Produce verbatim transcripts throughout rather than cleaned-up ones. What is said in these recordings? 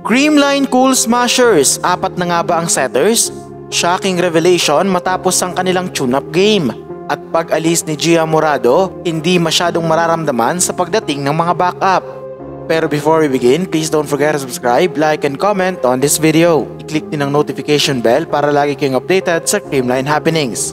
Creamline Cool Smashers, apat na nga ba ang setters? Shocking revelation matapos ang kanilang tune-up game. At pag-alis ni Gia Morado, hindi masyadong mararamdaman sa pagdating ng mga backup. Pero before we begin, please don't forget to subscribe, like, and comment on this video. I-click din ang notification bell para lagi kayong updated sa Creamline happenings.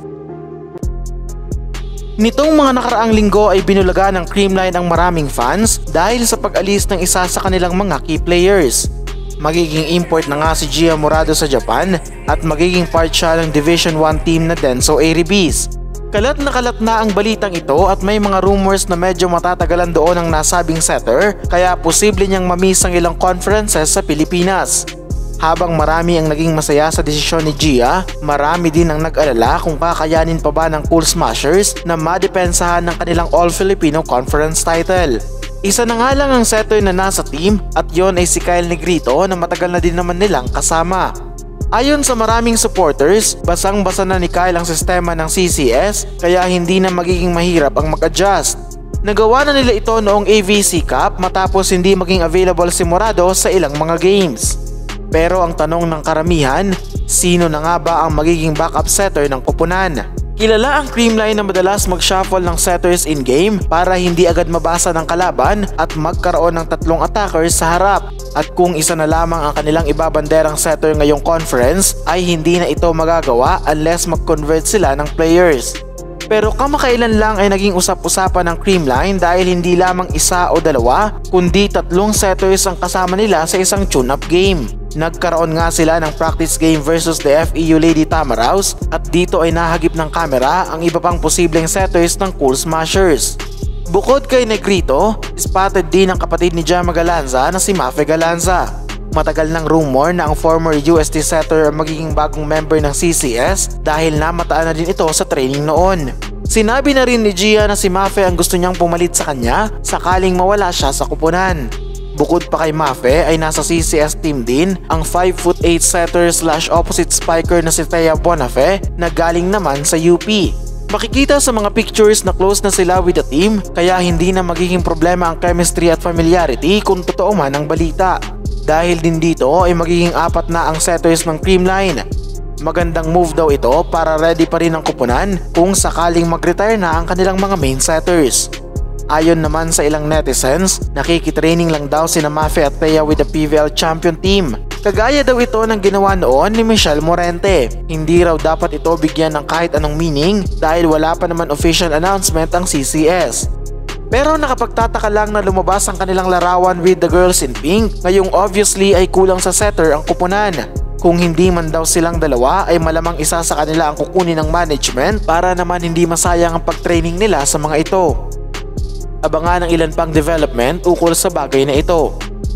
Nitong mga nakaraang linggo ay binulaga ng Creamline ang maraming fans dahil sa pag-alis ng isa sa kanilang mga key players. Magiging import na nga si Gia Morado sa Japan at magiging part siya ng Division one team na Denso Airibis. Kalat na kalat na ang balitang ito at may mga rumors na medyo matatagalan doon ang nasabing setter kaya posible niyang mamiss ang ilang conferences sa Pilipinas. Habang marami ang naging masaya sa desisyon ni Gia, marami din ang nag-alala kung kakayanin pa ba ng Cool Smashers na madepensahan ng kanilang All-Filipino Conference title. Isa na nga lang ang setter na nasa team at yon ay si Kyle Negrito na matagal na din naman nilang kasama. Ayon sa maraming supporters, basang-basa na ni Kyle ang sistema ng C C S kaya hindi na magiging mahirap ang mag-adjust. Nagawa na nila ito noong A V C Cup matapos hindi maging available si Morado sa ilang mga games. Pero ang tanong ng karamihan, sino na nga ba ang magiging backup setter ng koponan? Kilala ang Creamline na madalas mag-shuffle ng setters in-game para hindi agad mabasa ng kalaban at magkaroon ng tatlong attackers sa harap. At kung isa na lamang ang kanilang ibabanderang setter ngayong conference ay hindi na ito magagawa unless mag-convert sila ng players. Pero kamakailan lang ay naging usap-usapan ng Creamline dahil hindi lamang isa o dalawa kundi tatlong setters ang kasama nila sa isang tune-up game. Nagkaroon nga sila ng practice game versus the F E U Lady Tamaraws at dito ay nahagip ng kamera ang iba pang posibleng setters ng Cool Smashers. Bukod kay Negrito, spotted din ang kapatid ni Jama Galanza na si Mafe Galanza. Matagal ng rumor na ang former U S T setter ang magiging bagong member ng C C S dahil namataan na din ito sa training noon. Sinabi na rin ni Gia na si Mafe ang gusto niyang pumalit sa kanya sakaling mawala siya sa kupunan. Bukod pa kay Mafe ay nasa C C S team din ang five foot eight setter slash opposite spiker na si Thea Bonafe na galing naman sa U P. Makikita sa mga pictures na close na sila with the team kaya hindi na magiging problema ang chemistry at familiarity kung totoo man ang balita. Dahil din dito ay magiging apat na ang setters ng Creamline. Magandang move daw ito para ready pa rin ang kupunan kung sakaling mag-retire na ang kanilang mga main setters. Ayon naman sa ilang netizens, nakikitraining lang daw sina Mafe at Thea with the P V L champion team. Kagaya daw ito ng ginawa noon ni Michelle Morente. Hindi raw dapat ito bigyan ng kahit anong meaning dahil wala pa naman official announcement ang C C S. Pero nakapagtataka lang na lumabas ang kanilang larawan with the girls in pink, ngayong obviously ay kulang sa setter ang kupunan. Kung hindi man daw silang dalawa ay malamang isa sa kanila ang kukunin ng management para naman hindi masayang ang pag-training nila sa mga ito. Abangan ang ilan pang development ukol sa bagay na ito.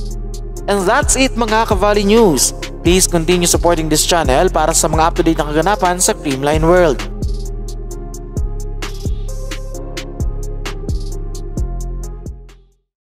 And that's it mga Ka-Valley News. Please continue supporting this channel para sa mga up-to-date na kaganapan sa Creamline World.